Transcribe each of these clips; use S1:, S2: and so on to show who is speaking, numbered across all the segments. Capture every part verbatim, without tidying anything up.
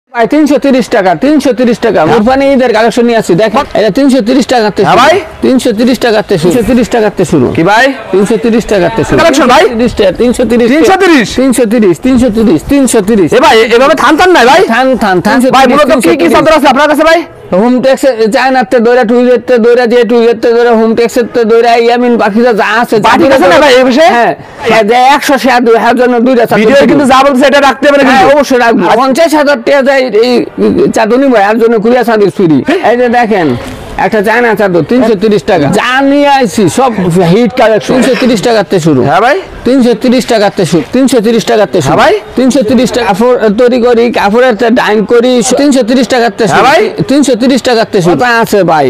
S1: ভাই তিনশো তিরিশ টাকা তিনশো তিরিশ টাকা কুরবানি ঈদের কালেকশন নিয়ে আসছি দেখেন এটা তিনশো তিরিশ টাকাতে
S2: হ্যাঁ ভাই
S1: তিনশো তিরিশ টাকাতে তিনশো তিরিশ টাকাতে শুরু
S2: কি ভাই
S1: তিনশো তিরিশ টাকাতে শুরু
S2: কালেকশন ভাই
S1: তিরিশ টাকা তিনশো তিরিশ
S2: তিনশো তিরিশ
S1: তিনশো তিরিশ তিনশো তিরিশ তিনশো তিরিশ
S2: এ ভাই এভাবে থান থান নাই ভাই
S1: থান থান থান
S2: ভাই মূলত কি কি চাদর আছে আপনার কাছে ভাই
S1: হোম ট্যাক্স চায়নাতে দইরা টুইজেতে দইরা যে টুইজেতে দইরা হোম ট্যাক্সেতে দইরা ইয়ামিন বাকিটা যা আছে
S2: বাকি আছে না ভাই এই বিষয়ে
S1: হ্যাঁ যে একশো ষাট হাজার জন্য দুইটা চাদর
S2: ভিডিও কিন্তু যা বলছে এটা রাখতে হবে
S1: হ্যাঁ
S2: কিন্তু
S1: অবশ্যই রাখবো পঞ্চাশ হাজার টাকা যায় এই চাদর নিবো এর জন্য কুড়িয়া চাদর ফ্রি এই যে দেখেন একটা চায়না চাদর তিনশো তিরিশ টাকা যা নিয়ে আইছি সব হিট কালেকশন তিনশো তিরিশ টাকাতে শুরু
S2: হ্যাঁ ভাই
S1: তিনশো তিরিশ টাকাতে শুরু তিনশো তিরিশ টাকাতে শুরু
S2: ভাই
S1: তিনশো তিরিশ টাকা কাপড় তৈরি করি কাপড়ের ডাইন করি তিনশো তিরিশ টাকাতে শুরু
S2: ভাই
S1: তিনশো তিরিশ টাকাতে শুরু আছে ভাই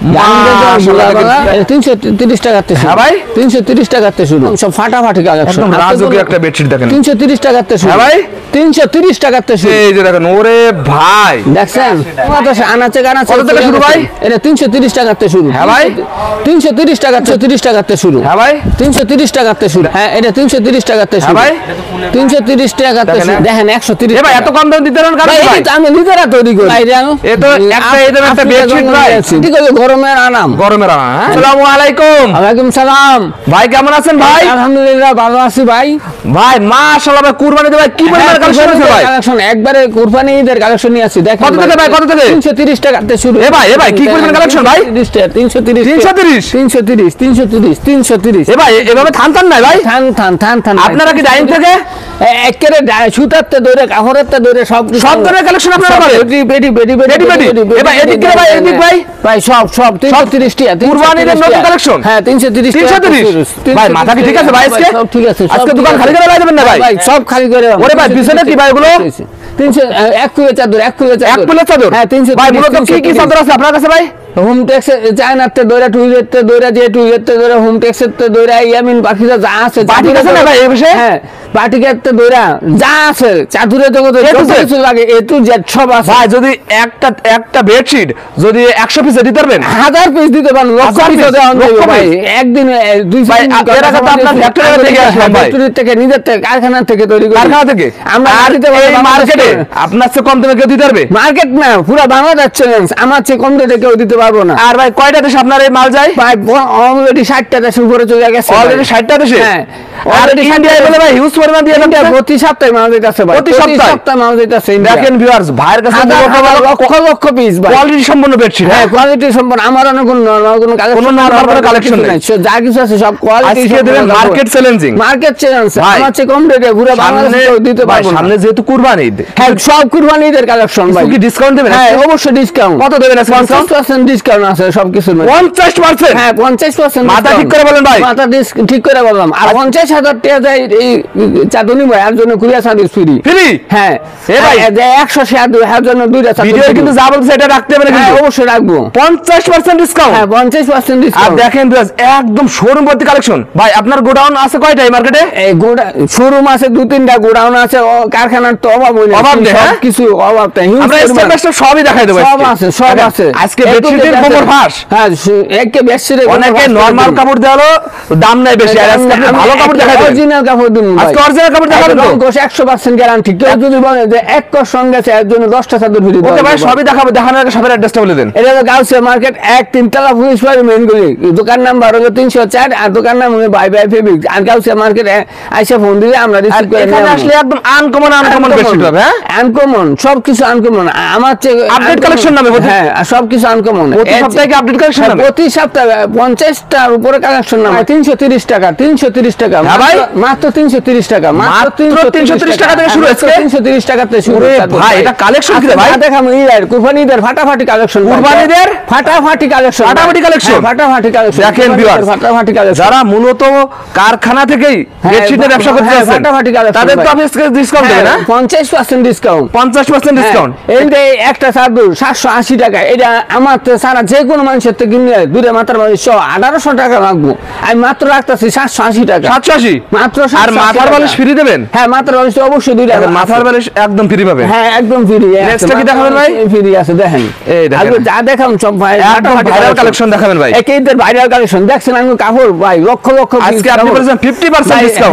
S1: তিনশো তিরিশ টাকাতে শুরু
S2: ভাই
S1: তিনশো তিরিশ টাকাতে শুরু সব ফাটাফাটি কালেকশন
S2: একদম রাজকীয় একটা বেডশিট দেখেন
S1: তিনশো তিরিশ টাকাতে শুরু
S2: ভাই
S1: তিনশো তিরিশ টাকাতে শুরু
S2: এই যে দেখেন ওরে ভাই
S1: দেখছেন আনাচে গানাচে
S2: কত টাকা শুরু ভাই
S1: এটা তিনশো তিরিশ টাকাতে শুরু
S2: হ্যাঁ ভাই
S1: তিনশো তিরিশ টাকা তিরিশ টাকাতে শুরু
S2: হ্যাঁ ভাই
S1: তিনশো তিরিশ টাকাতে শুরু হ্যাঁ এটা তিনশো তিরিশ টাকাতে শুরু
S2: ভাই
S1: তিনশো তিরিশ টাকাতে শুরু দেখেন একশো তিরিশ
S2: এ ভাই এত কম দাম দিতে পারেন কারণ ভাই
S1: আমি নিজেরা তৈরি করি ভাই জানো
S2: এ তো একটা এদের একটা বেডশিট ভাই
S1: ঠিক আছে গরমের আনাম
S2: গরমের আনা হ্যাঁ আসসালামু আলাইকুম
S1: ওয়ালাইকুম সালাম
S2: ভাই কেমন আছেন ভাই
S1: আলহামদুলিল্লাহ ভালো আছি ভাই
S2: ভাই মাশাআল্লাহ ভাই কুরবানিতে ভাই কি পরিমাণ কালেকশন আছে ভাই
S1: কালেকশন একবারে কুরবানি ঈদের কালেকশন নিয়ে আসি দেখেন
S2: কত থেকে ভাই কত থেকে
S1: তিনশো তিরিশ টাকাতে শুরু
S2: এ ভাই এ ভাই কি পরিমাণ কালেকশন ভাই
S1: তিনশো তিরিশ
S2: তিনশো তিরিশ
S1: তিনশো তিরিশ তিনশো তিরিশ তিনশো তিরিশ
S2: এ ভাই এভাবে থান থান নাই ভাই
S1: থান থান থান থান
S2: আপনারা কি ডাইনিং থেকে
S1: একেবারে সুতারতে দৌড়ে কাপড়েরতে দৌড়ে সব
S2: সব ধরনের কালেকশন আপনারা করেন
S1: বেডি বেডি বেডি
S2: বেডি বেডি এ ভাই এদিক থেকে ভাই এদিক ভাই
S1: ভাই সব সব তিনশো তিরিশ টাকা
S2: কুরবানির নতুন কালেকশন
S1: হ্যাঁ তিনশো তিরিশ
S2: তিনশো তিরিশ ভাই মাথা কি ঠিক আছে ভাই আজকে
S1: সব ঠিক আছে
S2: আজকে দোকান খালি করে যাবেন না ভাই
S1: ভাই সব খালি করে
S2: ওরে ভাই পিছনে কি ভাই এগুলো
S1: তিনশো এক কুলে চাদর এক কুলে চাদর
S2: এক কুলে চাদর
S1: হ্যাঁ তিনশো
S2: ভাই মূলত কি কি চাদর আছে আপনার কাছে ভাই
S1: হোম ট্যাক্স চায়নাতে দইরা টুইজেতে দইরা যে টুইজেতে দইরা হোম ট্যাক্সেতে দইরা ইয়ামিন বাকিটা যা আছে
S2: বাকি আছে না ভাই এই বিষয়ে
S1: হ্যাঁ বাটিকাতে দইরা যা আছে চাদুরে জগতে যত কিছু লাগে এ টু জেড সব আছে
S2: ভাই যদি একটা একটা বেডশিট যদি একশো পিস দিতে পারবেন
S1: হাজার পিস দিতে পারেন লক্ষ পিস দেওয়া যাবে ভাই একদিন দুই
S2: ভাই এর আগে তো আপনার ফ্যাক্টরি থেকে আসলাম ভাই
S1: ফ্যাক্টরি থেকে নিজের থেকে কারখানা থেকে তৈরি করি
S2: কারখানা থেকে
S1: আমরা দিতে পারি
S2: মার্কেটে আপনার চেয়ে কম দামে কেউ দিতে পারবে
S1: মার্কেট না পুরো বাংলাদেশ চ্যালেঞ্জ আমার চেয়ে কম রেটে কেউ দিতে পারবো না
S2: আর ভাই কয়টা দেশে আপনার এই মাল যায়
S1: ভাই অলরেডি ষাটটা দেশের উপরে চলে গেছে
S2: অলরেডি ষাটটা দেশে
S1: হ্যাঁ
S2: অলরেডি ইন্ডিয়া বলে ভাই হিউজ পরিমাণ দিয়ে
S1: ইন্ডিয়া প্রতি সপ্তাহে মাল দিতেছে ভাই
S2: প্রতি সপ্তাহে
S1: মাল দিতেছে
S2: দেখেন ভিউয়ার্স ভাইয়ের কাছে
S1: লক্ষ লক্ষ পিস ভাই
S2: কোয়ালিটি সম্পন্ন বেডশিট
S1: হ্যাঁ কোয়ালিটি সম্পন্ন আমার অনেক কোনো নরমাল কোনো কালেকশন
S2: কোনো নরমাল কোনো কালেকশন নাই
S1: যা কিছু আছে সব কোয়ালিটি
S2: আজকে দেবেন মার্কেট চ্যালেঞ্জিং
S1: মার্কেট চ্যালেঞ্জ আমার চেয়ে কম রেটে পুরো বাংলাদেশে দিতে পারবো না
S2: সামনে যেহেতু কুরবানি ঈদ
S1: হ্যাঁ সব কুরবানি ঈদের কালেকশন ভাই
S2: কি ডিসকাউন্ট দেবেন
S1: হ্যাঁ অবশ্যই ডিসকাউন্ট
S2: কত দেবেন আজকে
S1: পঞ্চাশ পার্সেন্ট ডিসকাউন্ট আছে সব কিছুর মধ্যে
S2: পঞ্চাশ পার্সেন্ট
S1: হ্যাঁ পঞ্চাশ পার্সেন্ট
S2: মাথা ঠিক করে বলেন ভাই
S1: মাথা ঠিক করে বললাম আর পঞ্চাশ হাজার টাকা যায় এই চাদর নিবো এর জন্য কুড়িয়া চাদর ফ্রি
S2: ফ্রি
S1: হ্যাঁ
S2: এ ভাই
S1: একশো ষাট হাজার জন্য দুইটা চাদর
S2: ভিডিও কিন্তু যা বলছে এটা রাখতে হবে
S1: হ্যাঁ অবশ্যই রাখবো
S2: পঞ্চাশ পার্সেন্ট ডিসকাউন্ট
S1: হ্যাঁ পঞ্চাশ পার্সেন্ট
S2: আর
S1: ডিসকাউন্ট
S2: দেখেন ভিউয়ার্স একদম শোরুম ভর্তি কালেকশন ভাই আপনার গোডাউন আছে কয়টা এই মার্কেটে
S1: এই গোডা শোরুম আছে দু তিনটা গোডাউন আছে কারখানার তো অভাব হই না
S2: অভাব নেই
S1: সব কিছু অভাব নাই
S2: আমরা স্টেপ বাই স্টেপ সবই দেখাই দেব
S1: সব আছে সব আছে
S2: আজকে বেডশিটের গোবর ফাঁস
S1: হ্যাঁ একে বেডশিটের
S2: অনেকে নরমাল কাপড় দেওয়ালো দাম নাই বেশি আর আজকে আপনি ভালো কাপড় দেখাই দেবেন
S1: অরিজিনাল কাপড় দিন ভাই
S2: আজকে অরিজিনাল কাপড় দেখাবেন তো
S1: কোশ একশো পার্সেন্ট গ্যারান্টি কেউ যদি বলে যে এক কোশ সঙ্গে আছে এর জন্য দশটা চাদর ফ্রি
S2: ওকে ভাই সবই দেখাবো দেখানোর আগে সবার অ্যাড্রেসটা বলে দেন
S1: এটা হলো গাউসিয়া মার্কেট এক তিনতলা পুলিশ বাড়ি মেনগুলি দোকান নাম্বার হলো তিনশো চার আর দোকান নাম হলো বাই বাই ফেব্রিক আর গাউসিয়া মার্কেট আইসা ফোন দিলে আমরা রিসিভ করে
S2: এখানে আসলে একদম আনকমন আনকমন বেডশিট হবে হ্যাঁ
S1: আনকমন সবকিছু আনকমন আমার চেয়ে
S2: আপডেট কালেকশন নামে
S1: হ্যাঁ সবকিছু আনকমন
S2: প্রতি সপ্তাহে কি আপডেট কালেকশন নামে
S1: প্রতি সপ্তাহে পঞ্চাশটার উপরে কালেকশন নামে তিনশো তিরিশ টাকা তিনশো তিরিশ টাকা
S2: হ্যাঁ ভাই
S1: মাত্র তিনশো তিরিশ টাকা
S2: মাত্র তিনশো তিরিশ টাকা থেকে শুরু হচ্ছে
S1: তিনশো তিরিশ টাকাতে শুরু
S2: ভাই এটা কালেকশন কি ভাই
S1: দেখাম ঈদের কুরবানি ঈদের ফাটাফাটি কালেকশন
S2: কুরবানি ঈদের
S1: ফাটাফাটি কালেকশন
S2: ফাটাফাটি কালেকশন
S1: ফাটাফাটি কালেকশন
S2: দেখেন ভিউয়ার্স
S1: ফাটাফাটি কালেকশন
S2: যারা মূলত কারখানা থেকেই বেডশিটের ব্যবসা করতে আছেন
S1: ফাটাফাটি কালেকশন
S2: তাদের তো আপনি ডিসকাউন্ট দেবেন না
S1: পঞ্চাশ পার্সেন্ট ডিসকাউন্ট
S2: পঞ্চাশ পার্সেন্ট ডিসকাউন্ট
S1: এইটা একটা চাদর সাতশো আশি টাকা এটা আমার সারা যে কোনো মানুষের থেকে কিনলে দূরে মাত্র আঠারোশো টাকা লাগবো আমি মাত্র রাখতেছি সাতশো আশি টাকা
S2: সাতশো আশি
S1: মাত্র
S2: আর মাথার বালিশ ফ্রি দেবেন
S1: হ্যাঁ মাত্র বালিশ অবশ্যই দুইটা
S2: মাথার বালিশ একদম ফ্রি পাবেন
S1: হ্যাঁ একদম ফ্রি
S2: নেক্সটটা কি দেখাবেন ভাই
S1: ফ্রি আছে দেখেন
S2: এই দেখেন
S1: যা দেখাম সব ভাই
S2: ভাইরাল কালেকশন দেখাবেন ভাই
S1: একেইদের ভাইরাল কালেকশন দেখছেন আমি কাপড় ভাই লক্ষ লক্ষ
S2: আজকে আপনি বলেছেন পঞ্চাশ পার্সেন্ট ডিসকাউন্ট
S1: হ্যাঁ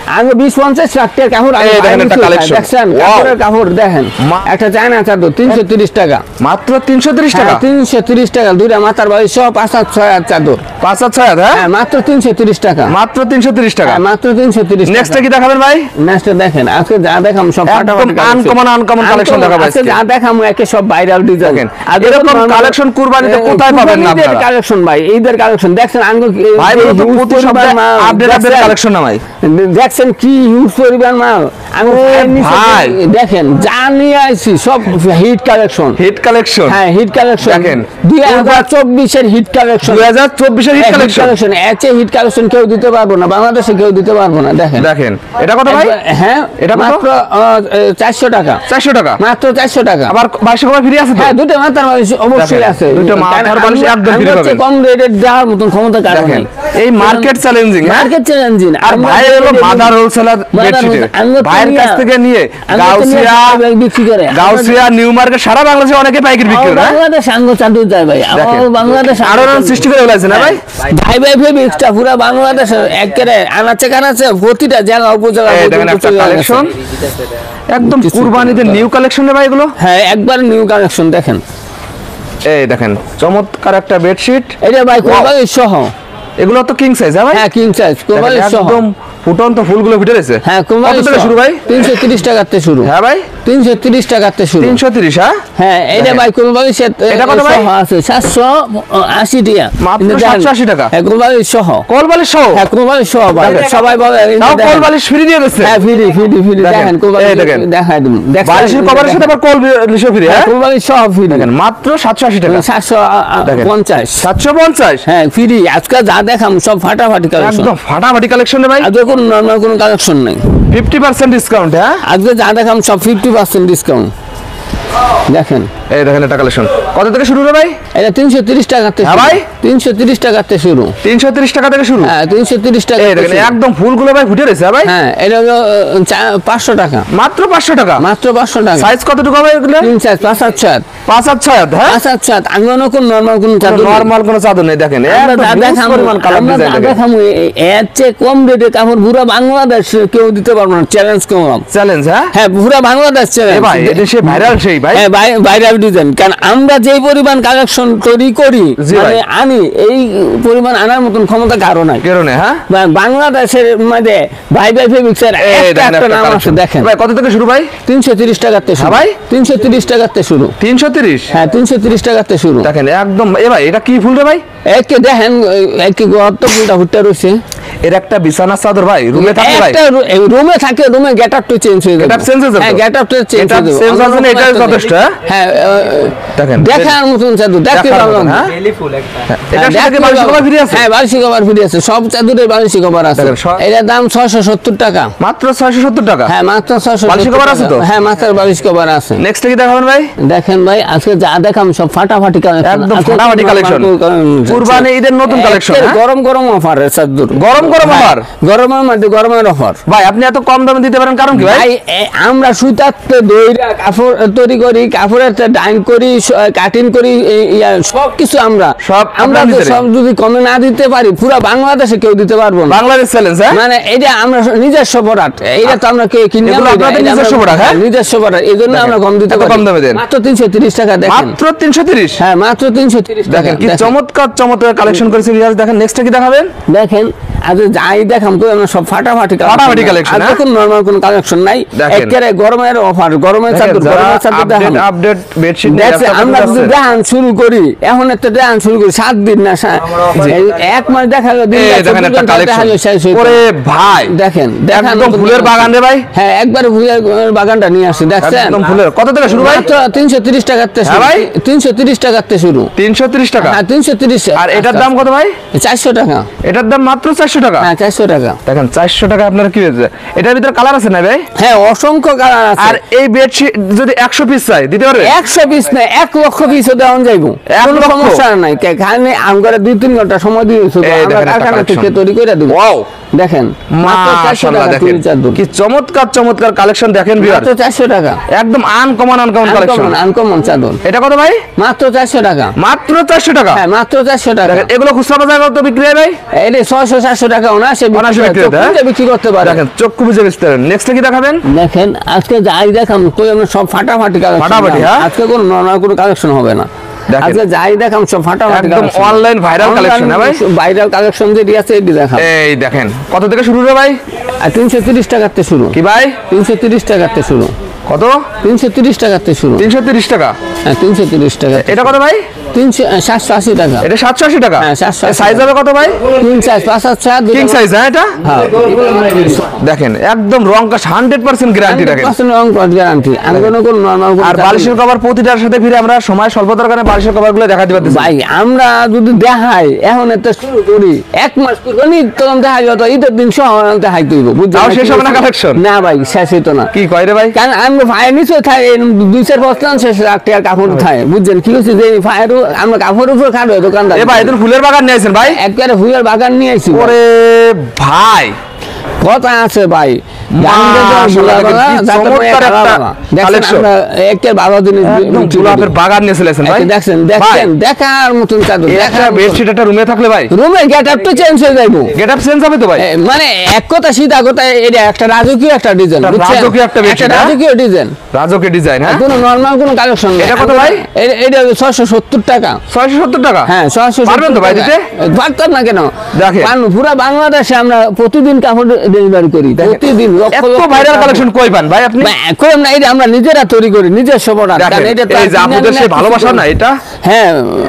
S1: আমি বিশ পঞ্চাশ ষাট টাকা কাপড় আমি
S2: এই দেখেন একটা collection।
S1: দেখছেন
S2: Wow।
S1: কাপড়ের কাপড় দেখেন
S2: মা-
S1: একটা চায়না চাদর তিনশো তিরিশ টাকা
S2: মাত্র তিনশো তিরিশ টাকা,
S1: তিনশো তিরিশ টাকা দুইটা মাথার বাড়ি সব পাঁচ হাত ছয় হাত চাদর
S2: পাঁচ হাত ছয় হাত, হ্যাঁ
S1: হ্যাঁ মাত্র তিনশো তিরিশ টাকা
S2: মাত্র তিনশো তিরিশ টাকা।
S1: হ্যাঁ, মাত্র তিনশো তিরিশ
S2: নেক্সট কি দেখাবেন ভাই?
S1: নেক্সট দেখেন আজকে যা দেখাম সব
S2: একদম
S1: ফাটাফাটি collection।
S2: uncommon, uncommon collection দেখাবো
S1: আজকে
S2: আজকে।
S1: যা দেখাম একে সব ভাইরাল ডিজাইন
S2: দেখেন, এরকম collection কুরবানিতে কোথায় পাবেন না আপনারা?
S1: কালেকশন ভাই এইদের কালেকশন দেখছেন আঙ্গো
S2: ভাই বলো তো প্রতি সপ্তাহে আপডেট আপডেট কালেকশন না ভাই?
S1: দেখছেন কি হিউজ পরিমাণ মাল আমি
S2: ভাই।
S1: দেখেন যা নিয়ে আইছি সব হিট কালেকশন
S2: হিট কালেকশন,
S1: হ্যাঁ হিট কালেকশন
S2: দেখেন।
S1: দুই হাজার চব্বিশের হিট কালেকশন
S2: দুই হাজার চব্বিশের হিট কালেকশন।
S1: কালেকশন এতে হিট কালেকশন কেউ দিতে পারবো না বাংলাদেশে কেউ দিতে পারবো না দেখেন
S2: দেখেন এটা কত ভাই?
S1: একবার- হ্যাঁ
S2: এটা কত?
S1: মাত্র চারশো টাকা
S2: চারশো টাকা।
S1: মাত্র চারশো টাকা
S2: আবার বাইশশো টাকা ফ্রি আছে তো?
S1: হ্যাঁ দুটো মাথার বালিশ অবশ্যই
S2: দেখেন,
S1: আছে
S2: দুটো মাথার
S1: কারণ
S2: বালিশ
S1: আমরা-
S2: একদম
S1: আমরা
S2: free
S1: হচ্ছে
S2: পাবেন।
S1: কম রেটের দেওয়ার মতন ক্ষমতা কারণ
S2: দেখেন
S1: নাই
S2: এই মার্কেট চ্যালেঞ্জিং, হ্যাঁ?
S1: মার্কেট চ্যালেঞ্জিং
S2: আর ভাই হলো মাদার হোলসেলার বেডশিটের ভাইয়ের কাছ থেকে নিয়ে গাউসিয়া
S1: বিক্রি করে
S2: গাউসিয়া নিউ মার্কেট সারা বাংলাদেশে অনেকে পাইকারি বিক্রি করে, হ্যাঁ?
S1: বাংলাদেশ আঙ্গ চাদু যায় ভাই
S2: দেখেন,
S1: আমার বাংলাদেশ
S2: আরো নাম সৃষ্টি করে ফেলেছে না ভাই?
S1: ভাই ভাই ভাই এক্সট্রা পুরো বাংলাদেশ একেবারে আনাচে কানাচে প্রতিটা জেলা উপজেলা
S2: এই দেখেন
S1: পর্যন্ত
S2: একটা
S1: চলে গেছে।
S2: কালেকশন একদম কুরবানিতে নিউ কালেকশন রে ভাই এগুলো।
S1: হ্যাঁ একবার নিউ কালেকশন দেখেন
S2: এই দেখেন চমৎকার একটা বেডশিট,
S1: এটা ভাই কোরবানি সহ
S2: এগুলো তো কিং সাইজ, হ্যাঁ ভাই?
S1: হ্যাঁ কিং সাইজ কোরবানি
S2: দেখেন,
S1: সহ
S2: একদম ফুটন্ত ফুলগুলো ফুটে রয়েছে।
S1: হ্যাঁ
S2: কত
S1: কোরবানি
S2: থেকে শুরু ভাই?
S1: তিনশো তিরিশ টাকাতে শুরু
S2: হ্যাঁ ভাই
S1: তিনশো তিরিশ টাকাতে শুরু
S2: তিনশো তিরিশ, হ্যাঁ?
S1: হ্যাঁ এটা
S2: দেখেন।
S1: ভাই কোরবানি সেট
S2: এটা কত ভাই?
S1: সহ আছে সাতশো আশি টাকা
S2: মাত্র
S1: কিন্তু দেখেন,
S2: সাতশো আশি টাকা?
S1: হ্যাঁ কোরবানি সহ
S2: কল বালিশ সহ?
S1: হ্যাঁ কোরবানি সহ ভাই
S2: দেখেন।
S1: সবাই বলে এই যে
S2: তাও
S1: দেখেন।
S2: কল বালিশ ফ্রি দিয়ে দিচ্ছে।
S1: হ্যাঁ ফ্রি ফ্রি ফ্রি
S2: দেখেন,
S1: দেখেন কোরবানি
S2: এই দেখেন।
S1: দেখাই দিন দেখেন
S2: বালিশের কভারের সাথে আবার কল বালিশও ফ্রি,
S1: হ্যাঁ
S2: হ্যাঁ?
S1: কোরবানি সহ ফ্রি
S2: দেখেন মাত্র সাতশো আশি টাকা,
S1: সাতশো
S2: দেখেন।
S1: পঞ্চাশ
S2: সাতশো পঞ্চাশ,
S1: হ্যাঁ ফ্রি আজকে যা দেখাম সব ফাটাফাটি কালেকশন
S2: একদম ফাটাফাটি কালেকশন রে ভাই।
S1: আজকে কোনো নর্মাল কোনো কালেকশন নেই
S2: ফিফটি পার্সেন্ট ডিসকাউন্ট, হ্যাঁ?
S1: আজকে যা দেখাম সব ফিফটি পার্সেন্ট ডিসকাউন্ট দেখেন
S2: এই দেখেন একটা কালেকশন কত থেকে শুরু রে ভাই?
S1: এটা তিনশো তিরিশ টাকাতে
S2: হ্যাঁ ভাই?
S1: তিনশো তিরিশ টাকাতে শুরু
S2: তিনশো তিরিশ টাকা থেকে শুরু।
S1: হ্যাঁ তিনশো তিরিশ টাকা
S2: এই দেখেন একদম ফুলগুলো ভাই ফুটে রয়েছে, হ্যাঁ ভাই?
S1: হ্যাঁ এটা হলো আহ, চা- পাঁচশো টাকা
S2: মাত্র পাঁচশো টাকা।
S1: মাত্র পাঁচশো টাকা
S2: সাইজ কতটুকু হবে এগুলো?
S1: তিন সাইজ পাঁচ হাত সাত
S2: পাঁচ হাত ছয় হাত, হ্যাঁ?
S1: পাঁচ হাত সাত আমি মনে কোন নর্মাল কোন চাদর নেই।
S2: নরমাল কোনো চাদর নেই, দেখেন
S1: আমরা
S2: একদম
S1: যা
S2: huge
S1: দেখাম
S2: পরিমাণ কালার
S1: আমরা
S2: ডিজাইন
S1: যা
S2: দেখেন।
S1: দেখাম এ- এর চেয়ে কম রেটে কাপড় পুরো বাংলাদেশ কেউ দিতে পারবো না চ্যালেঞ্জ করলাম
S2: চ্যালেঞ্জ, হ্যাঁ?
S1: হ্যাঁ পুরো বাংলাদেশ
S2: এ
S1: চ্যালেঞ্জ
S2: ভাই এটা সে ভাইরাল সেই ভাই।
S1: হ্যাঁ ভাই ভাইরাল ডিজাইন কারণ আমরা যেই পরিমাণ কালেকশন তৈরি করি
S2: জি
S1: মানে
S2: ভাই।
S1: আনি এই পরিমাণ আনার মতন ক্ষমতা কারো নাই
S2: কেরনে, হ্যাঁ?
S1: বা- বাংলাদেশের মধ্যে ভাই ভাই ফেব্রিক্সের
S2: এই
S1: একটা
S2: দেখেন
S1: একটা
S2: একটা
S1: নাম আছে
S2: কালেকশন
S1: দেখেন
S2: ভাই কত থেকে শুরু ভাই?
S1: তিনশো তিরিশ টাকাতে শুরু
S2: হ্যাঁ ভাই?
S1: তিনশো তিরিশ টাকাতে শুরু
S2: তিনশো তিরিশ,
S1: হ্যাঁ তিনশো তিরিশ টাকাতে শুরু
S2: দেখেন একদম। এ ভাই এটা কি ফুল রে ভাই?
S1: একে দেখেন একে গত ফুলটা ফুটটা রয়েছে
S2: এর একটা বিছানা চাদর ভাই রুমে থাকে ভাই?
S1: একটা রুমে থাকে রুমে গেট আপটা চেঞ্জ হয়ে যাবে
S2: Get up change হয়ে যাবে?
S1: হ্যাঁ গেট আপটা চেঞ্জ
S2: Get up
S1: হয়ে যাবে
S2: change
S1: অন্য
S2: আছে না,
S1: রকম
S2: এটাই
S1: একটা
S2: যথেষ্ট, হ্যাঁ?
S1: হ্যাঁ
S2: দেখেন
S1: দেখার মতন চাদর দেখতে
S2: দেখার
S1: পারলাম
S2: মতন,
S1: না
S2: হ্যাঁ?
S3: বেলি ফুল একটা
S2: এটার সাথে কি বালিশ কভার ফ্রি আছে?
S1: হ্যাঁ বালিশ কভার ফ্রি আছে সব চাদরের বালিশ কভার আছে
S2: দেখেন, সব-
S1: এটার দাম ছয়শো সত্তর টাকা
S2: মাত্র ছয়শো সত্তর টাকা।
S1: হ্যাঁ মাত্র ছয়শো
S2: বালিশ কভার আছে তো?
S1: হ্যাঁ মাত্র বালিশ কভার আছে
S2: নেক্সট কি দেখাবেন ভাই?
S1: দেখেন ভাই আজকে যা দেখাম সব ফাটাফাটি কালেকশন
S2: একদম ফাটাফাটি কালেকশন। কুরবানি ঈদের নতুন কালেকশন, হ্যাঁ?
S1: গরম গরম অফার চাদর
S2: গরম গরম
S1: হ্যাঁ,
S2: offer?
S1: গরমের মধ্যে গরমের অফার
S2: ভাই আপনি এত কম দামে দিতে পারেন কারণ কি ভাই?
S1: ভাই এ, আমরা সুতাতে দইরা কাপড় তৈরি করি কাপড়ের ডাইং করি কাটিং করি এই- ইয়া, সব কিছু আমরা
S2: সব
S1: আমরা
S2: আপনার
S1: তো
S2: নিজেরাই?
S1: সব যদি কমে না দিতে পারি পুরো বাংলাদেশে কেউ দিতে পারবো না
S2: বাংলাদেশ চ্যালেঞ্জ, হ্যাঁ?
S1: মানে এটা আমরা নিজস্ব প্রোডাক্ট এইটা তো আমরা কে কিনে
S2: এগুলো
S1: আনি না,
S2: আপনাদের
S1: এটা আমরা-
S2: নিজস্ব product, হ্যাঁ?
S1: নিজস্ব প্রোডাক্ট এই জন্য
S2: দেখেন,
S1: আমরা কম দিতে
S2: এত
S1: পারি
S2: কম দামে দেন।
S1: মাত্র তিনশো তিরিশ টাকা দেখেন
S2: মাত্র তিনশো তিরিশ।
S1: হ্যাঁ মাত্র তিনশো তিরিশ টাকা
S2: দেখেন কি
S1: দেখেন।
S2: চমৎকার চমৎকার কালেকশন করেছে রিয়াজ। দেখেন নেক্সট কি দেখাবেন?
S1: দেখেন আজ যাই দেখাম তো আমরা সব ফাটাফাটি
S2: ফাটাফাটি collection,
S1: আর
S2: হ্যাঁ?
S1: দেখুন নরমাল কোনো কালেকশন নাই
S2: দেখেন।
S1: একেবারে গরমের অফার গরমের চাদর গরমের চাদর দেখাম
S2: আপডেট বেডশিট
S1: দেখছে আমরা যদি দেখান শুরু করি এখন একটা দেখান শুরু করি সাত দিন না সা- এই এক মাস দেখা গেল দিন
S2: এই দেখেন একটা কালেকশন ওরে ভাই
S1: দেখেন দেখান
S2: একদম
S1: নতুন
S2: ফুলের
S1: collection।
S2: বাগান রে ভাই।
S1: হ্যাঁ একবার ফুলের বাগানটা নিয়ে আসছি দেখছেন
S2: একদম ফুলের কত থেকে শুরু ভাই?
S1: মাত্র তিনশো তিরিশ টাকাতে
S2: হ্যাঁ
S1: শুরু
S2: ভাই?
S1: তিনশো তিরিশ টাকাতে শুরু
S2: তিনশো তিরিশ টাকা।
S1: হ্যাঁ তিনশো তিরিশ
S2: আর এটার দাম কত ভাই?
S1: চারশো টাকা
S2: এটার দাম মাত্র চারশো টাকা।
S1: হ্যাঁ চারশো টাকা
S2: দেখেন চারশো টাকা আপনার কি হয়েছে? এটার ভিতরে কালার আছে না ভাই?
S1: হ্যাঁ অসংখ্য কালার আছে
S2: আর এই বেডশিট যদি একশো পিস চাই দিতে পারবে?
S1: একশো পিস না এক লক্ষ পিস দেওয়া যাইব
S2: এক
S1: কোনো
S2: লক্ষ?
S1: সমস্যা নাই খানে আমরা দুই তিন ঘন্টা সময় দিয়েছি
S2: এই
S1: আমরা
S2: দেখেন একটা
S1: কারখানা থেকে
S2: collection।
S1: তৈরি করে দেবো
S2: ওয়াও
S1: দেখেন মাত্র চারশো
S2: মাশাআল্লাহ
S1: টাকা
S2: দেখেন
S1: তুলি চাদর
S2: কি চমৎকার চমৎকার কালেকশন দেখেন ভিউয়ার।
S1: মাত্র চারশো টাকা
S2: একদম uncommon uncommon collection.
S1: Uncommon uncommon চাদর
S2: এটা কত ভাই?
S1: মাত্র চারশো টাকা
S2: মাত্র চারশো টাকা।
S1: হ্যাঁ মাত্র চারশো টাকা
S2: দেখেন এগুলো খুচরা বাজারে কত বিক্রি হয় ভাই?
S1: এটা ছয়শো চারশো টাকাও না সে
S2: অনায়াসে বিক্রি করতে, হ্যাঁ?
S1: চক্ষু বিক্রি করতে পারে।
S2: দেখেন চক্ষু বুঝে বেচতে পারেন। নেক্সট কি দেখাবেন?
S1: দেখেন আজকে যাই দেখাম কই আমরা সব ফাটাফাটি কালেকশন,
S2: ফাটাফাটি, হ্যাঁ?
S1: আজকে কোনো নরমাল কোনো কালেকশন হবে না।
S2: দেখেন।
S1: আজকে যাই দেখাম সব ফাটাফাটি
S2: একদম
S1: কালেকশন,
S2: অনলাইন ভাইরাল কালেকশন, হ্যাঁ ভাই?
S1: ভাইরাল কালেকশন যেটি আছে এটি দেখাম।
S2: এই দেখেন কত থেকে শুরু রে ভাই?
S1: আর তিনশো তিরিশ টাকাতে শুরু।
S2: কি ভাই?
S1: তিনশো তিরিশ টাকাতে শুরু।
S2: কত?
S1: তিনশো তিরিশ টাকাতে শুরু।
S2: তিনশো তিরিশ টাকা।
S1: হ্যাঁ তিনশো তিরিশ টাকা।
S2: এটা কত ভাই?
S1: তিনশো সাতশো আশি টাকা।
S2: এটা সাতশো আশি টাকা।
S1: হ্যাঁ, সাতশো আশি
S2: সাইজ হবে কত ভাই?
S1: কিং সাইজ পাঁচ হাত চার।
S2: কিং সাইজ, হ্যাঁ এটা?
S1: হ্যাঁ
S2: দেখেন একদম রং কাশ হান্ড্রেড পার্সেন্ট গ্যারান্টি রাখেন।
S1: রং গ্যারান্টি। আমি কোনো কোনো নরমাল
S2: আর বালিশের কভার প্রতিটার সাথে ফিরে আমরা সময় স্বল্পতার কারণে বালিশের কভার গুলো দেখা দিতে পারতেছি।
S1: ভাই আমরা যদি দেখাই এখন এটা শুরু করি এক মাস করি তখন দেখা যত ঈদের দিন সহ দেখাই দিব, বুঝছেন?
S2: তাও শেষ হবে না কালেকশন?
S1: না ভাই শেষ হইতো না।
S2: কি কয় রে ভাই?
S1: কারণ আমরা ফায়ার নিচে থাকে দুই চার বস্তান শেষ রাখতে আর কাপড় থাকে, বুঝছেন? কি হচ্ছে যে ফায়ারও আমরা কাপড়ের উপর খাবে দোকানদার।
S2: এ ভাই এদের ফুলের বাগান নিয়ে আইছেন ভাই?
S1: একবারে ফুলের বাগান নিয়ে আইছি।
S2: ওরে ভাই
S1: কথা আছে ভাই,
S2: বাগান নিয়ে চলেছেন ভাই?
S1: দেখছেন দেখছেন দেখার মতন চাদর।
S2: একটা বেডশিট একটা রুমে থাকলে ভাই
S1: রুমের গেট আপ তো চেঞ্জ হয়ে যাইবো।
S2: গেট আপ চেঞ্জ হবে তো ভাই?
S1: মানে এক কথা সিধা কথা এটা একটা রাজকীয় একটা ডিজাইন,
S2: রাজকীয় একটা বেডশিট,
S1: রাজকীয় ডিজাইন,
S2: রাজকীয় ডিজাইন। হ্যাঁ
S1: কোনো নরমাল কোনো কালেকশন।
S2: এটা কত ভাই?
S1: এটা ছয়শো সত্তর টাকা।
S2: ছয়শো সত্তর টাকা?
S1: হ্যাঁ ছয়শো।
S2: পারবেন তো ভাই দিতে?
S1: পারতাম না কেন?
S2: দেখেন
S1: পুরো বাংলাদেশে আমরা প্রতিদিন কাপড় ডেলিভারি করি, প্রতিদিন।
S2: এত ভাইরাল কালেকশন কই পান ভাই আপনি?
S1: কই না, এটা আমরা নিজেরা তৈরি করি, নিজস্ব প্রোডাক্ট। কারণ এটা তো
S2: এই যে আপনাদের সেই ভালোবাসা না এটা।
S1: হ্যাঁ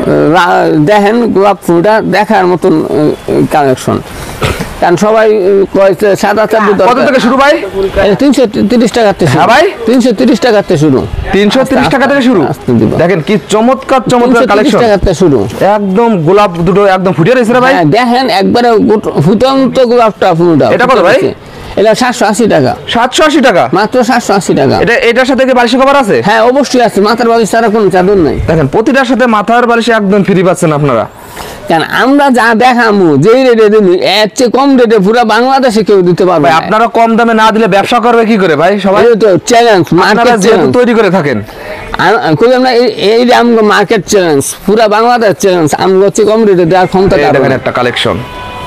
S1: দেখেন গোলাপ ফুলটা দেখার মতন কালেকশন। কারণ সবাই কয়েছে সাদা চাদর
S2: কত থেকে শুরু ভাই?
S1: তিনশো তিরিশ টাকাতে শুরু।
S2: হ্যাঁ ভাই
S1: তিনশো তিরিশ টাকাতে শুরু।
S2: তিনশো তিরিশ টাকা থেকে শুরু। দেখেন কি চমৎকার চমৎকার কালেকশন
S1: টাকাতে শুরু।
S2: একদম গোলাপ দুটো একদম ফুটিয়ে রয়েছে ভাই।
S1: দেখেন একবারে ফুটন্ত গোলাপটা ফুলটা।
S2: এটা কত ভাই?
S1: এটা সাতশো আশি টাকা।
S2: সাতশো আশি টাকা
S1: মাত্র সাতশো আশি টাকা।
S2: এটা এটার সাথে কি বালিশের কভার আছে?
S1: হ্যাঁ অবশ্যই আছে, মাথার বালিশ ছাড়া কোনো চাদর নাই।
S2: দেখেন প্রতিটার সাথে মাথার বালিশ একদম ফ্রি পাচ্ছেন আপনারা।
S1: কারণ আমরা যা দেখামু যেই রেটে দিই এর চেয়ে কম রেটে পুরো বাংলাদেশে কেউ দিতে পারবে না।
S2: আপনারা কম দামে না দিলে ব্যবসা করবে কি করে ভাই? সবাই
S1: তো চ্যালেঞ্জ, মার্কেট
S2: যেহেতু তৈরি করে থাকেন।
S1: আমরা এই যে আমগো মার্কেট চ্যালেঞ্জ, পুরো বাংলাদেশ চ্যালেঞ্জ। আমরা হচ্ছে কম রেটে দেওয়ার ক্ষমতা।
S2: দেখেন একটা কালেকশন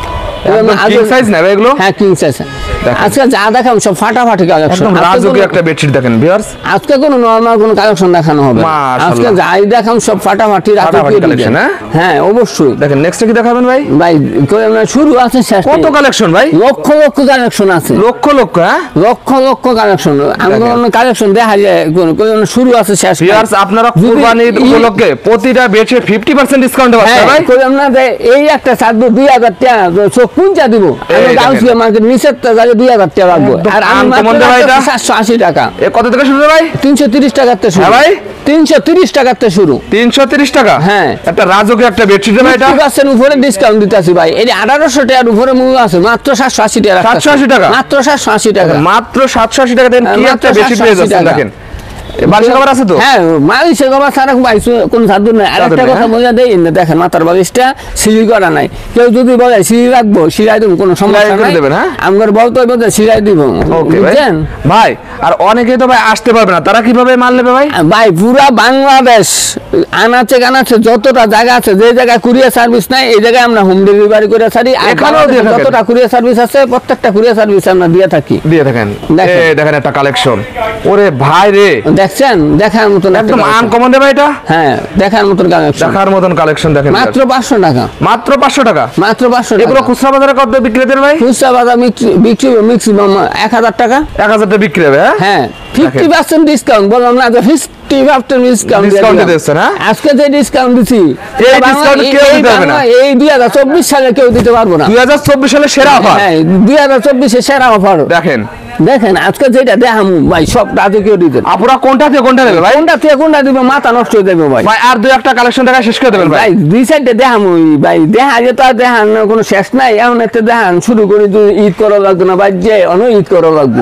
S2: কিং সাইজ না ভাই এগুলো?
S1: হ্যাঁ কিং সাইজ। আজকে যা দেখাম সব ফাটাফাটি কালেকশন।
S2: একদম রাজকীয় একটা বেডশিট দেখেন ভিউয়ার্স।
S1: আজকে কোনো নরমাল কোনো কালেকশন দেখানো হবে না। আজকে যাই দেখাম সব ফাটাফাটি রাজকীয় কালেকশন। হ্যাঁ অবশ্যই।
S2: দেখেন নেক্সট কি দেখাবেন ভাই?
S1: ভাই শুরু আছে শেষ।
S2: কত কালেকশন ভাই?
S1: লক্ষ লক্ষ কালেকশন আছে।
S2: লক্ষ লক্ষ? হ্যাঁ লক্ষ
S1: লক্ষ কালেকশন। আমরা কালেকশন দেখা যায় কোন শুরু আছে শেষ।
S2: ভিউয়ার্স আপনারা কুরবানির উপলক্ষে প্রতিটা বেডশিট পঞ্চাশ পার্সেন্ট ডিসকাউন্ট পাচ্ছেন ভাই।
S1: কই আমরা এই একটা চাদর দুই হাজার টাকা চোখ পুঞ্জা দিব। আমি গাউসিয়া মার্কেট নিচের জায়গায় দুই হাজার টাকা রাখবো। আর আমি সাতশো আশি টাকা।
S2: এ কত থেকে শুরু ভাই?
S1: তিনশো তিরিশ টাকাতে শুরু।
S2: হ্যাঁ ভাই
S1: তিনশো তিরিশ টাকাতে শুরু।
S2: তিনশো তিরিশ টাকা? হ্যাঁ একটা রাজকীয় একটা বেডশিট ভাই। এটা
S1: পার্সেন্ট উপরে ডিসকাউন্ট দিতেছি ভাই। এই আঠারোশো টাকার উপরে মূল্য আছে, মাত্র সাতশো আশি টাকা।
S2: সাতশো আশি টাকা?
S1: মাত্র সাতশো আশি টাকা।
S2: মাত্র সাতশো আশি টাকা দেন কি একটা বেডশিট পেয়ে যাচ্ছেন। দেখেন বালিশের কভার আছে তো? হ্যাঁ
S1: বালিশের কভার ছাড়া কোন চাদর নাই। আর একটা কথা বোঝা দেই না, দেখেন মাথার বালিশটা সিঁড়ি করা নাই। কেউ যদি বলে সিঁড়ি রাখবো, সিঁড়াই দেবো, কোনো সমস্যা নাই। আমার বলতে হবে যে সিঁড়াই দিব, বুঝছেন
S2: ভাই? আর অনেকে তো ভাই আসতে পারবে না, তারা কিভাবে মাল নেবে ভাই?
S1: ভাই পুরা বাংলাদেশ আনাচে কানাচে যতটা জায়গা আছে, যে জায়গায় কুরিয়ার সার্ভিস নাই এই জায়গায় আমরা হোম ডেলিভারি করে থাকি। যতটা কুরিয়ার সার্ভিস আছে প্রত্যেকটা কুরিয়ার সার্ভিস আমরা দিয়ে থাকি।
S2: দিয়ে থাকেন। দেখেন একটা কালেকশন। ওরে ভাই রে,
S1: দেখছেন দেখার মতন
S2: একদম আনকমন রে ভাই এটা।
S1: হ্যাঁ দেখার মতন কালেকশন,
S2: দেখার মতন কালেকশন। দেখেন
S1: মাত্র পাঁচশো টাকা।
S2: মাত্র পাঁচশো টাকা?
S1: মাত্র পাঁচশো টাকা।
S2: এগুলো খুচরা বাজারে কত বিক্রি দেন ভাই?
S1: খুচরা বাজার বিক্রি ম্যাক্সিমাম এক হাজার টাকা।
S2: এক হাজার টাকা বিক্রি হবে? হ্যাঁ
S1: ফিফটি পার্সেন্ট ডিসকাউন্ট বললাম না, ফিফটি পার্সেন্ট ডিসকাউন্ট
S2: ডিসকাউন্ট দিচ্ছেন। হ্যাঁ
S1: আজকে যে ডিসকাউন্ট দিছি
S2: এই ডিসকাউন্ট কেউ দিতে পারবে না।
S1: এই দুই হাজার চব্বিশ সালে কেউ দিতে পারবো না।
S2: দুই হাজার চব্বিশ সালে সেরা অফার।
S1: হ্যাঁ দুই হাজার চব্বিশে সেরা অফার।
S2: দেখেন
S1: দেখেন আজকে যেটা দেখাম ভাই সব রাজকীয় ডিজাইন।
S2: আপুরা কোনটা থেকে কোনটা নেবে ভাই?
S1: কোনটা থেকে কোনটা দিবে মাথা নষ্ট হয়ে যাবে ভাই।
S2: ভাই আর দুই একটা কালেকশন দেখা শেষ করে দেবেন ভাই।
S1: দুই সাইডে দেখাম ভাই, দেখা যে তো আর দেখান কোনো শেষ নাই। এখন একটা দেখান শুরু করে ঈদ করা লাগবে না, বাজ্যে অন ঈদ করা লাগবে,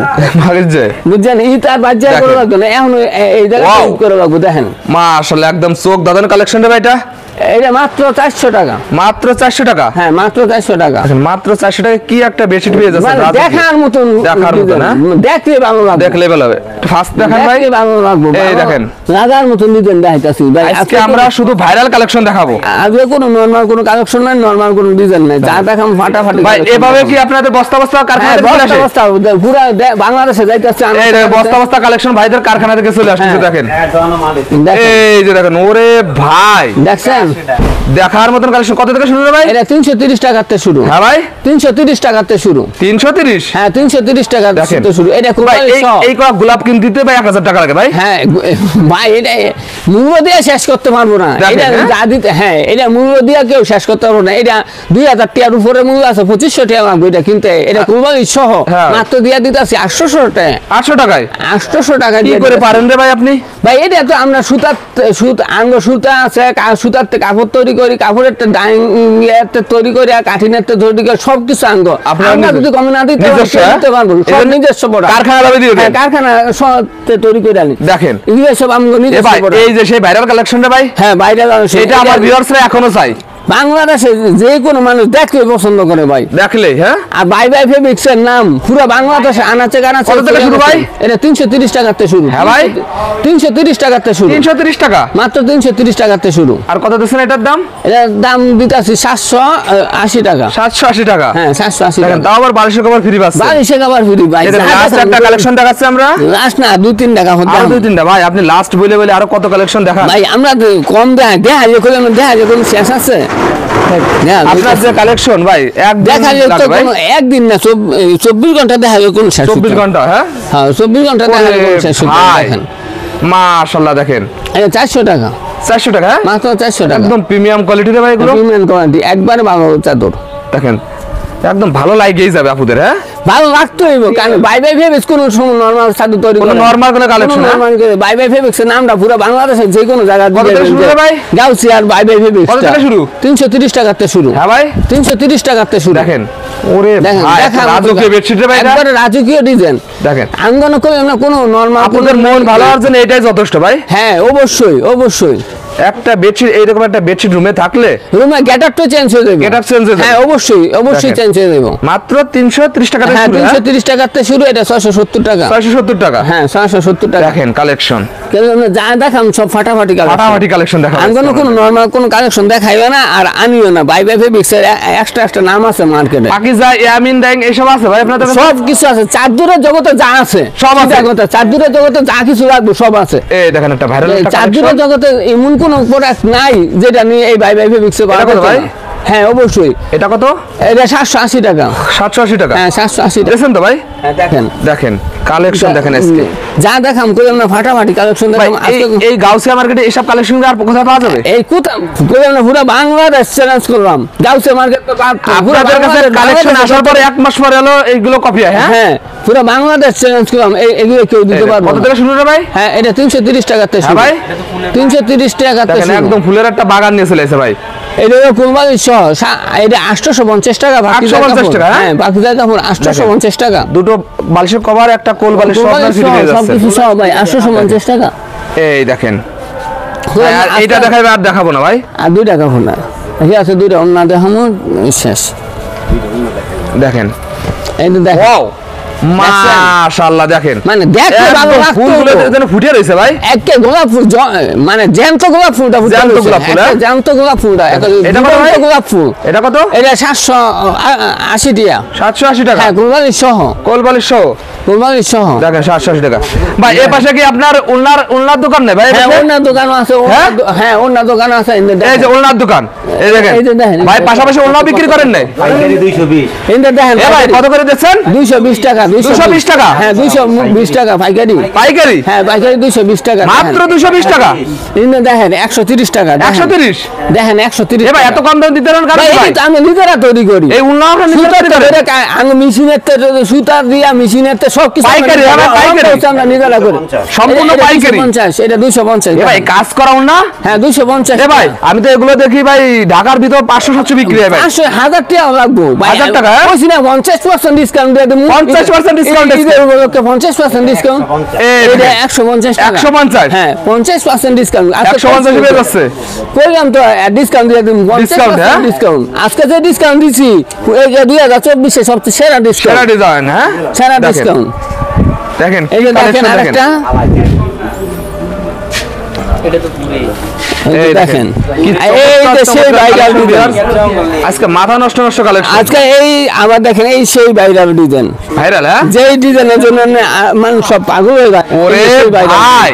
S1: বুঝছেন? ঈদ আর বাজ্যে করা লাগবে না, এখন এই জায়গায় ঈদ করা লাগবে। দেখেন
S2: মাশাআল্লাহ একদম চোখ দাদান কালেকশন রে ভাই। এটা
S1: এটা মাত্র চারশো টাকা,
S2: মাত্র চারশো টাকা।
S1: হ্যাঁ মাত্র চারশো টাকা,
S2: মাত্র চারশো টাকা কি একটা বেডশিট পেয়ে যাচ্ছে,
S1: দেখার মতন,
S2: দেখার মতন,
S1: দেখলে ভালো লাগবে,
S2: দেখলে ভালো হবে। ফার্স্ট দেখেন ভাই,
S1: ভালো লাগবে,
S2: এই দেখেন
S1: রাজার মতন ডিজাইন দেখাইতাছি ভাই।
S2: আজকে আমরা শুধু ভাইরাল কালেকশন দেখাবো,
S1: আজকে কোনো নরমাল কোনো কালেকশন নাই, নরমাল কোনো ডিজাইন নাই, যা দেখাম ফাটাফাটি
S2: ভাই। এভাবে কি আপনাদের বস্তা বস্তা কারখানা থেকে আসে?
S1: বস্তা বস্তা পুরো বাংলাদেশে যাইতাছে,
S2: এই দেখেন বস্তা বস্তা কালেকশন ভাইদের কারখানা থেকে চলে আসছে, দেখেন এই যে দেখেন, ওরে ভাই দেখছেন, দেখার মতন কালেকশন। কত থেকে শুরু রে ভাই?
S1: এটা তিনশো তিরিশ টাকাতে শুরু।
S2: হ্যাঁ ভাই,
S1: তিনশো তিরিশ টাকাতে শুরু।
S2: তিনশো তিরিশ?
S1: হ্যাঁ তিনশো তিরিশ টাকাতে শুরু। এটা
S2: ভাই এই কয়েক গোলাপ কিনতে দিতে ভাই এক হাজার টাকা লাগে ভাই।
S1: হ্যাঁ ভাই, এটা মূল্য দিয়ে শেষ করতে পারবো না, এটা যা দিতে, হ্যাঁ এটা মূল্য দিয়ে কেউ শেষ করতে পারবো না। এটা দুই হাজার টাকার উপরে মূল্য আছে, পঁচিশশো টাকা লাগবে এটা কিনতে। এটা কুরবানি সহ মাত্র দিয়ে দিতে আছে আটশোশো টাকা।
S2: আটশো টাকায়?
S1: আটশোশো টাকা
S2: কি করে পারেন রে ভাই আপনি?
S1: ভাই এটা তো আমরা সুতার সুতা আঙ্গ সুতা আছে, সুতার কাপড় তৈরি করি, কাপড়ের ডাইং তৈরি করি, আর কাঠিনের তৈরি করি, সবকিছু আঙ্গ। আমরা যদি কমে না দিতে পারবো, সব নিজস্ব প্রোডাক্ট, কারখানা কারখানা তৈরি করে আনি।
S2: দেখেন
S1: সব আমগো নিজস্ব প্রোডাক্ট।
S2: এই যে সেই ভাইরাল কালেকশনটা ভাই,
S1: হ্যাঁ ভাইরাল,
S2: এটা আমার ভিউয়ার্সরা এখনো চাই।
S1: বাংলাদেশে যে কোনো মানুষ দেখলে পছন্দ করে ভাই,
S2: দেখলে। হ্যাঁ,
S1: আর বাই বাই ফেব্রিক্স এর নাম পুরো বাংলাদেশে আনাচে কানাচে।
S2: কত থেকে শুরু ভাই?
S1: এটা তিনশো তিরিশ টাকাতে শুরু।
S2: হ্যাঁ ভাই,
S1: তিনশো তিরিশ টাকাতে শুরু।
S2: তিনশো তিরিশ টাকা
S1: মাত্র, তিনশো তিরিশ টাকাতে শুরু।
S2: আর কত দিচ্ছেন এটার দাম?
S1: এটার দাম দিতেছি সাতশো আশি টাকা।
S2: সাতশো আশি টাকা?
S1: হ্যাঁ সাতশো আশি টাকা।
S2: তাও আবার বারিশের কভার ফ্রি পাচ্ছেন।
S1: বারিশের কভার ফ্রি ভাই।
S2: লাস্ট একটা কালেকশন দেখাচ্ছি আমরা।
S1: লাস্ট না, দুই তিন টাকা হচ্ছে,
S2: আর দুই তিনটা ভাই। আপনি লাস্ট বলে বলে আরো কত কালেকশন দেখান
S1: ভাই। আমরা কম দেখা দেখা যে করে দেখা যে কোনো শেষ আছে
S2: আপনার যে কালেকশন ভাই, এক
S1: দেখা যায় তো কোনো একদিন না, চব্বিশ ঘন্টা দেখা যায় কোন শেষ।
S2: চব্বিশ ঘন্টা? হ্যাঁ
S1: হ্যাঁ চব্বিশ ঘন্টা দেখা যায় কোন শেষ। দেখেন
S2: মাশাআল্লাহ, দেখেন
S1: এটা চারশো টাকা।
S2: চারশো টাকা?
S1: মাত্র চারশো টাকা,
S2: একদম প্রিমিয়াম কোয়ালিটির ভাই এগুলো,
S1: প্রিমিয়াম কোয়ালিটি, একবারে ভালো চাদর।
S2: দেখেন একদম ভালো লাগেই যাবে আপুদের। হ্যাঁ
S1: ভালো লাগতে হইব, কারণ বাই বাই ফেব্রিক্স কোন সময় নরমাল চাদর তৈরি করে,
S2: নরমাল কোনো কালেকশন না।
S1: বাই বাই ফেব্রিক্স এর নামটা পুরো বাংলাদেশের যে কোনো জায়গা
S2: কত থেকে শুরু ভাই?
S1: গাউসি আর বাই বাই ফেব্রিক্স
S2: কত থেকে শুরু?
S1: তিনশো তিরিশ টাকাতে শুরু।
S2: হ্যাঁ ভাই,
S1: তিনশো তিরিশ টাকাতে শুরু।
S2: দেখেন ওরে ভাই, রাজকীয় বেডশিট রে ভাই,
S1: একবারে রাজকীয় ডিজাইন।
S2: দেখেন
S1: আঙ্গন করে আমরা কোনো নরমাল,
S2: আপনাদের মন ভালো হওয়ার জন্য এটাই যথেষ্ট ভাই।
S1: হ্যাঁ অবশ্যই অবশ্যই।
S2: একটা বেডশিট এইরকম একটা বেডশিট রুমে থাকলে
S1: রুমে গেটআপটা চেঞ্জ হয়ে যাবে,
S2: গেটআপ চেঞ্জ হয়ে যাবে।
S1: হ্যাঁ অবশ্যই অবশ্যই চেঞ্জ হয়ে যাবে।
S2: মাত্র তিনশো তিরিশ টাকা থেকে
S1: হ্যাঁ
S2: শুরু।
S1: তিনশো তিরিশ টাকাতে শুরু। এটা ছয়শো সত্তর টাকা।
S2: ছয়শো সত্তর টাকা?
S1: হ্যাঁ ছয়শো সত্তর টাকা।
S2: দেখেন কালেকশন,
S1: আমরা যা দেখাম সব ফাটাফাটি কালেকশন,
S2: ফাটাফাটি কালেকশন দেখাবো।
S1: আঙ্গন কোনো নরমাল কোনো কালেকশন দেখাইবে না, আর আনিও না। বাই বাই ফেব্রিক্স এর এক্সট্রা এক্সট্রা নাম আছে মার্কেটে,
S2: পাকিজা, ইয়ামিন ডাইং এসব আছে ভাই আপনাদের?
S1: সব কিছু আছে, চাদরের জগতে যা আছে
S2: সব আছে।
S1: চাদরের জগতে যা কিছু রাখবো সব আছে।
S2: এই দেখেন একটা ভাইরাল একটা
S1: চাদরের জগতে এমন কোন প্রোডাক্ট নাই যেটা নিয়ে এই বাই বাই ফেব্রিক্স এ
S2: কত ভাই?
S1: হ্যাঁ অবশ্যই।
S2: এটা কত?
S1: এটা সাতশো আশি টাকা।
S2: সাতশো আশি টাকা?
S1: হ্যাঁ সাতশো আশি টাকা।
S2: দেখেন তো ভাই,
S1: দেখেন
S2: দেখেন কালেকশন দেখেন আজকে
S1: যা দেখাম কই আমরা ফাটাফাটি কালেকশন দেখাম।
S2: এই গাউসিয়া মার্কেটে এসব কালেকশন আর কোথায় পাওয়া যাবে?
S1: এই কোথায় কই আমরা পুরো বাংলাদেশ চ্যালেঞ্জ করলাম। গাউসিয়া মার্কেট তো
S2: আপনাদের কাছে কালেকশন আসার পরে এক মাস পরে হলো এইগুলো কপি হয়। হ্যাঁ
S1: হ্যাঁ পুরো বাংলাদেশ চ্যালেঞ্জ করলাম, এই এগুলো কেউ দিতে পারবে না।
S2: কত থেকে শুরু রে ভাই?
S1: হ্যাঁ এটা তিনশো তিরিশ টাকাতে শুরু ভাই। তিনশো তিরিশ টাকাতে শুরু।
S2: একদম ফুলের একটা বাগান নিয়ে চলে এসে ভাই।
S1: এটা কুরবানি সহ এটা আটশো পঞ্চাশ টাকা।
S2: আটশো পঞ্চাশ টাকা?
S1: হ্যাঁ বাকি জায়গা আটশো পঞ্চাশ টাকা।
S2: দুটো বালিশের কভার, একটা কোল বালিশ, সব ফ্রি হয়ে যাচ্ছে,
S1: সবকিছু সহ ভাই আটশো পঞ্চাশ টাকা।
S2: এই দেখেন, আর এইটা দেখাইবে আর দেখাবো না ভাই,
S1: আর দুই টাকা ফোন ঠিক আছে, দুইটা অন্য দেখাবো শেষ।
S2: দেখেন
S1: এই তো দেখেন,
S2: ওয়াও মাশাআল্লাহ, দেখেন
S1: মানে দেখতে ভালো লাগতো,
S2: ফুলগুলো যেন ফুটে রইছে ভাই।
S1: একে গোলাপ ফুল, মানে জ্যান্ত গোলাপ ফুলটা ফুটে
S2: জ্যান্ত গোলাপ ফুল,
S1: রইছে, জ্যান্ত গোলাপ ফুলটা।
S2: এটা কত ভাই?
S1: গোলাপ ফুল
S2: এটা কত?
S1: এটা সাতশো আশি টাকা।
S2: সাতশো আশি টাকা?
S1: হ্যাঁ কোরবানি সহ,
S2: কোল বালিশ সহ,
S1: কোরবানি সহ।
S2: দেখেন সাতশো আশি টাকা ভাই। এই পাশে কি আপনার উলনার উলনার দোকান নেই ভাই?
S1: হ্যাঁ ওনার দোকান আছে, হ্যাঁ ওনার দোকান আছে।
S2: এই যে উলনার দোকান, এই দেখেন ভাই, পাশাপাশি উলনা বিক্রি করেন নাই?
S3: পাইকারি দুইশো বিশ।
S1: এই দেখেন
S2: এ ভাই কত করে দিচ্ছেন?
S1: দুইশো বিশ টাকা।
S2: দুইশো বিশ টাকা?
S1: হ্যাঁ দুইশো বিশ টাকা পাইকারি।
S2: পাইকারি?
S1: হ্যাঁ পাইকারি দুইশো বিশ টাকা,
S2: মাত্র দুইশো বিশ টাকা।
S1: এই দেখেন একশো তিরিশ টাকা।
S2: একশো তিরিশ?
S1: দেখেন একশো তিরিশ।
S2: এ ভাই এত কম দাম দিতে পারেন কারণ ভাই
S1: আমি নিজেরা তৈরি করি।
S2: এই উলনা আমরা নিজেরা তৈরি করি,
S1: আমি মেশিনের তে সুতা দিয়া মেশিনের তে সব কিছু
S2: পাইকারি, আমরা পাইকারি
S1: আমরা নিজেরা করি,
S2: সম্পূর্ণ পাইকারি।
S1: পঞ্চাশ, এটা দুইশো পঞ্চাশ।
S2: এ ভাই কাজ করা উলনা?
S1: হ্যাঁ দুইশো পঞ্চাশ।
S2: এ ভাই আমি তো এগুলো দেখি ভাই ঢাকার ভিতর পাঁচশো সাতশো বিক্রি হয় ভাই।
S1: পাঁচশো হাজার টাকা লাগবো,
S2: হাজার টাকা?
S1: বলছি না পঞ্চাশ পার্সেন্ট ডিসকাউন্ট দিয়ে দেবো।
S2: পঞ্চাশ পার্সেন্ট পার্সেন্ট ডিসকাউন্ট
S1: ঈদের উপলক্ষে পঞ্চাশ পার্সেন্ট ডিসকাউন্ট। এটা একশো পঞ্চাশ টাকা।
S2: একশো পঞ্চাশ
S1: হ্যাঁ পঞ্চাশ পার্সেন্ট ডিসকাউন্ট।
S2: একশো পঞ্চাশ পেয়ে যাচ্ছে।
S1: করলাম তো ডিসকাউন্ট দিয়ে দিন,
S2: ডিসকাউন্ট হ্যাঁ
S1: ডিসকাউন্ট। আজকে যে ডিসকাউন্ট দিছি এই যে দুই হাজার চব্বিশে সবচেয়ে সেরা ডিসকাউন্ট,
S2: সেরা ডিজাইন হ্যাঁ
S1: সেরা ডিসকাউন্ট।
S2: দেখেন
S1: এই যে দেখেন
S2: কালেকশন দেখেন,
S1: আরেকটা
S2: এই
S1: দেখেন
S2: কি
S1: এই যে সেই ভাইরাল ডিজাইন।
S2: আজকে মাথা নষ্ট নষ্ট কালেকশন
S1: আজকে এই আবার দেখেন এই সেই ভাইরাল ডিজাইন,
S2: ভাইরাল হ্যাঁ।
S1: যেই ডিজাইনের জন্য মানে সব পাগল হয়ে যায়।
S2: ওরে ভাই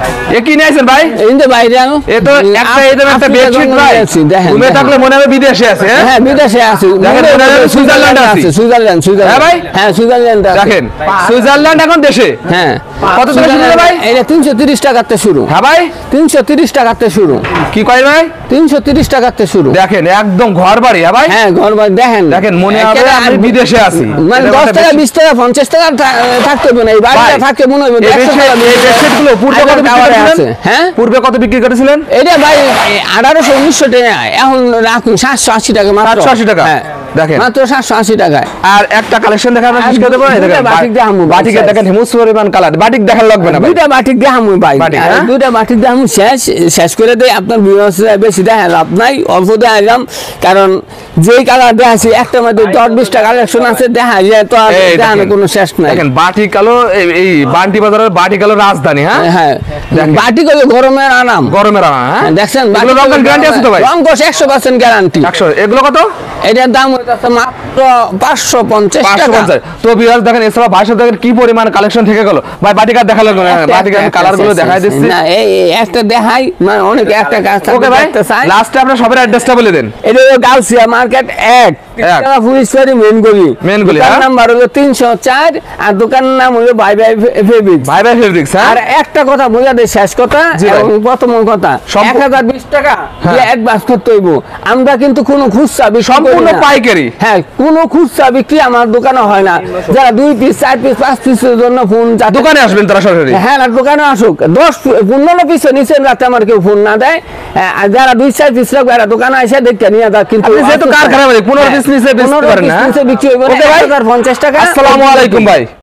S2: এ কি নিয়েছেন ভাই?
S1: এই যে ভাইরাল,
S2: এ তো একটা এদের একটা বেডশিট ভাই,
S1: দেখেন
S2: ঘুমে থাকলে মনে হবে বিদেশে আছে হ্যাঁ।
S1: হ্যাঁ বিদেশে আছে,
S2: দেখেন মনে হবে সুইজারল্যান্ড আছে,
S1: সুইজারল্যান্ড সুইজারল্যান্ড
S2: হ্যাঁ ভাই
S1: হ্যাঁ সুইজারল্যান্ড আছে।
S2: দেখেন সুইজারল্যান্ড এখন দেশে
S1: হ্যাঁ
S2: কত টাকা শুরু ভাই?
S1: এটা তিনশো তিরিশ টাকাতে শুরু।
S2: হ্যাঁ ভাই
S1: তিনশো তিরিশ টাকাতে শুরু।
S2: কি কয় ভাই?
S1: তিনশো তিরিশ টাকাতে শুরু।
S2: দেখেন একদম ঘর বাড়ি হ্যাঁ ভাই।
S1: হ্যাঁ ঘর বাড়ি দেখেন,
S2: দেখেন মনে হবে আমি বিদেশে আছি।
S1: মানে দশ টাকা বিশ টাকা পঞ্চাশ টাকা থাকতে হবে না, এই বাড়িটা থাকতে মনে হবে একশো টাকা।
S2: এই বেডশিট গুলো পূর্বে কত বিক্রি করেছিলেন?
S1: হ্যাঁ
S2: পূর্বে কত বিক্রি করেছিলেন?
S1: এটা ভাই আঠারোশো উনিশশো টাকা, এখন রাখুন সাতশো আশি টাকা মাত্র।
S2: সাতশো আশি টাকা
S1: হ্যাঁ
S2: দেখেন
S1: মাত্র সাতশো আশি টাকায়।
S2: আর একটা কালেকশন দেখা আমরা শেষ করে দেব। এই দেখেন
S1: বাটিক দেখামু,
S2: বাটিকে দেখেন হিমুস পরিমাণ কালার, বাটিক দেখার লাগবে না ভাই।
S1: দুইটা বাটিক দেখামু ভাই,
S2: বাটিক,
S1: আর
S2: হ্যাঁ?
S1: দুইটা বাটিক দেখামু শেষ শেষ করে দেই। আপনার বিবেচনায় বেশি দেখা লাভ নাই, অল্প দেখাইলাম, কারণ যেই কালার দেখাচ্ছি একটার মধ্যে দশ বিশটা কালেকশন আছে, দেখা যায় তো আর
S2: এই
S1: দেখানোর
S2: দেখেন,
S1: কোনো শেষ নাই।
S2: দেখেন বাটি কালো, এই- এই বান্টি বাজারের বাটি কালো রাজধানী হ্যাঁ।
S1: হ্যাঁ
S2: দেখেন।
S1: বাটিক হলো গরমের আরাম।
S2: গরমের আনা হ্যাঁ।
S1: দেখছেন
S2: এগুলো রঙের গ্যারান্টি আছে তো ভাই?
S1: রং কোর্স একশো পার্সেন্ট গ্যারান্টি।
S2: একশো, এগুলো কত?
S1: এটার দাম হইতাছে মাত্র পাঁচশো পঞ্চাশ
S2: পাঁচশো
S1: টাকা।
S2: পঞ্চাশ। তো বিয়ার দেখেন এছাড়া ভাইসা দেখেন কি পরিমাণ কালেকশন থেকে গেল ভাই। বাটিকার দেখা লাগবে না,
S1: একটা-
S2: বাটিকার
S1: একটা-
S2: কালার গুলো
S1: একটা-
S2: দেখাই দিচ্ছি।
S1: না এই এই একটা দেখাই, মানে অনেক একটা কাজ
S2: ওকে ভাই
S1: দেখতে চাই।
S2: লাস্টে আপনার সবার অ্যাড্রেসটা বলে দেন।
S1: এটা হলো গাউসিয়া মার্কেট এক,
S2: এক।
S1: ফুলিশবাড়ি মেন গলি।
S2: মেন গলি,
S1: দোকান
S2: হ্যাঁ?
S1: নাম্বার হলো তিনশো চার, আর দোকানের নাম হলো বাই বাই ফেব্রিক্স।
S2: ভাই ভাই ফেব্রিক্স হ্যাঁ।
S1: আর একটা কথা বোঝা দেয়, শেষ কথা
S2: জি ভাই।
S1: এবং প্রথম কথা,
S2: সম্পূর্ণ-
S1: এক হাজার বিশ টাকা দিয়ে অ্যাডভান্স করতে হইব। আমরা কিন্তু কোনো খুচরা বিক্রি করি
S2: সম্পূর্ণ
S1: না।
S2: পাইকারি।
S1: হ্যাঁ কোনো খুচরা বিক্রি আমার দোকানে হয় না। যারা দুই পিস চার পিস পাঁচ পিসের জন্য ফোন
S2: দোকানে আসবেন তারা সরাসরি।
S1: হ্যাঁ না দোকানে আসুক, দশ পনেরো পিসের নিচে রাতে আমার কেউ ফোন না দেয়। হ্যাঁ, আর যারা দুই চার পিস রাখবে এরা দোকানে এসে দেখতে নিয়ে যাক। কিন্তু
S2: আপনি যেহেতু কারখানা মালিক, পনেরো পিস নিচে বেচতে
S1: পনেরো
S2: পারেন
S1: পিস
S2: না, হ্যাঁ?
S1: নিচে বিক্রি হইব না,
S2: ওকে ভাই।
S1: এক হাজার পঞ্চাশ টাকা।
S2: আসসালামু আলাইকুম ভাই।